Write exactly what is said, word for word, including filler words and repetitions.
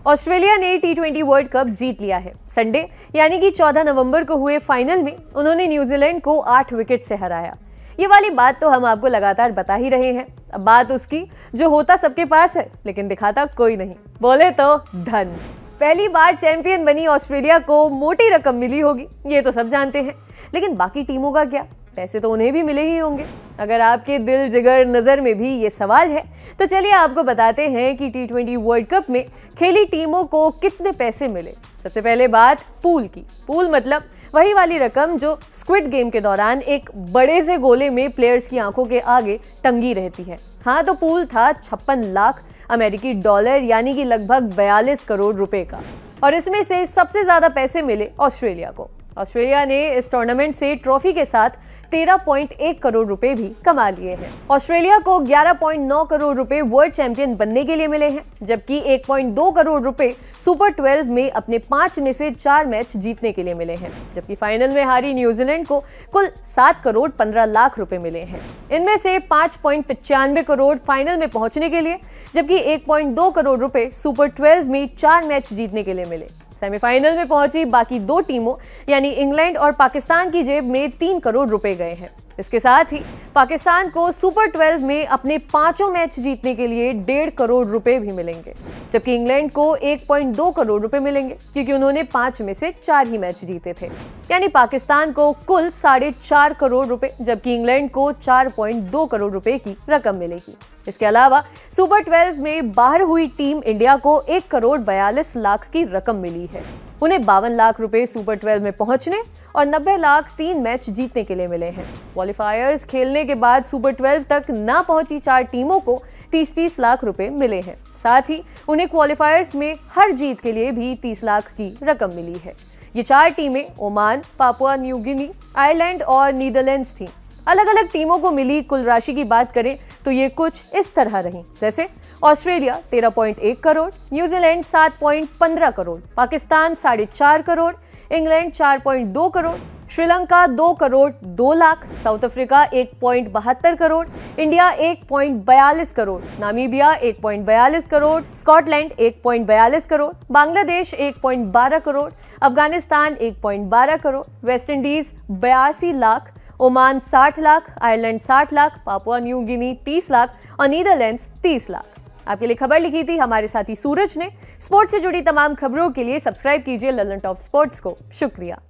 Australia ने T twenty World Cup जीत लिया है। संडे यानी कि चौदह नवंबर को हुए फाइनल में उन्होंने न्यूजीलैंड को आठ विकेट से हराया। ये वाली बात तो हम आपको लगातार बता ही रहे हैं। अब बात उसकी जो होता सबके पास है लेकिन दिखाता कोई नहीं, बोले तो धन। पहली बार चैंपियन बनी ऑस्ट्रेलिया को मोटी रकम मिली होगी, ये तो सब जानते हैं, लेकिन बाकी टीमों का क्या? पैसे तो उन्हें भी मिले ही होंगे। अगर आपके दिल जिगर नज़र में भी ये सवाल है तो चलिए आपको बताते हैं कि टी ट्वेंटी वर्ल्ड कप में खेली टीमों को कितने पैसे मिले। सबसे पहले बात पूल की। पूल मतलब वही वाली रकम जो स्क्विड गेम के दौरान एक बड़े से गोले में प्लेयर्स की आंखों के आगे टंगी रहती है। हाँ, तो पूल था छप्पन लाख अमेरिकी डॉलर यानी कि लगभग बयालीस करोड़ रुपए का, और इसमें से सबसे ज्यादा पैसे मिले ऑस्ट्रेलिया को। ऑस्ट्रेलिया ने इस टूर्नामेंट से ट्रॉफी के साथ तेरह पॉइंट एक करोड़ रुपए भी कमा लिए हैं। ऑस्ट्रेलिया को ग्यारह पॉइंट नौ करोड़ रुपए वर्ल्ड चैंपियन बनने के लिए मिले हैं, जबकि एक पॉइंट दो करोड़ रुपए सुपर ट्वेल्व में अपने पांच में से चार मैच जीतने के लिए मिले हैं। जबकि फाइनल में हारी न्यूजीलैंड को कुल सात करोड़ पंद्रह लाख रुपए मिले हैं। इनमें से पांच पॉइंट पचानवे करोड़ फाइनल में पहुंचने के लिए, जबकि एक पॉइंट दो करोड़ रुपए सुपर ट्वेल्व में चार मैच जीतने के लिए मिले। सेमीफाइनल में पहुंची बाकी दो टीमों यानी इंग्लैंड और पाकिस्तान की जेब में तीन करोड़ रुपए गए हैं। इसके साथ ही पाकिस्तान को सुपर ट्वेल्व में अपने पांचों मैच जीतने के लिए डेढ़ करोड़ रुपए भी मिलेंगे, जबकि इंग्लैंड को एक पॉइंट दो करोड़ रुपए मिलेंगे क्योंकि उन्होंने पांच में से चार ही मैच जीते थे। यानी पाकिस्तान को कुल साढ़े चार करोड़ रुपए, जबकि इंग्लैंड को चार पॉइंट दो करोड़ रुपए की रकम मिलेगी। इसके अलावा सुपर ट्वेल्व में बाहर हुई टीम इंडिया को एक करोड़ बयालीस लाख की रकम मिली है। उन्हें बावन लाख रुपए सुपर ट्वेल्व में पहुंचने और नब्बे लाख तीन मैच जीतने के लिए मिले हैं। क्वालिफायर्स खेलने के बाद सुपर ट्वेल्व तक ना पहुंची चार टीमों को तीस तीस लाख रुपए मिले हैं। साथ ही उन्हें क्वालिफायर्स में हर जीत के लिए भी तीस लाख की रकम मिली है। ये चार टीमें Oman, Papua New Guinea, Ireland और नीदरलैंड्स थीं। अलग अलग टीमों को मिली कुल राशि की बात करें तो ये कुछ इस तरह रही, जैसे ऑस्ट्रेलिया तेरह पॉइंट एक करोड़, न्यूजीलैंड सात पॉइंट पंद्रह करोड़, पाकिस्तान साढ़े चार करोड़, इंग्लैंड चार पॉइंट दो करोड़, श्रीलंका दो करोड़ दो लाख, साउथ अफ्रीका एक पॉइंट बहत्तर करोड़, इंडिया एक पॉइंट बयालीस करोड़, नामीबिया एक पॉइंट बयालीस करोड़, स्कॉटलैंड एक पॉइंट बयालीस करोड़, बांग्लादेश एक पॉइंट बारह करोड़, अफगानिस्तान एक पॉइंट बारह करोड़, वेस्ट इंडीज बयासी लाख, ओमान साठ लाख, आयरलैंड साठ लाख, पापुआ न्यू गिनी तीस लाख और नीदरलैंड्स तीस लाख। आपके लिए खबर लिखी थी हमारे साथी सूरज ने। स्पोर्ट्स से जुड़ी तमाम खबरों के लिए सब्सक्राइब कीजिए ललन टॉप स्पोर्ट्स को। शुक्रिया।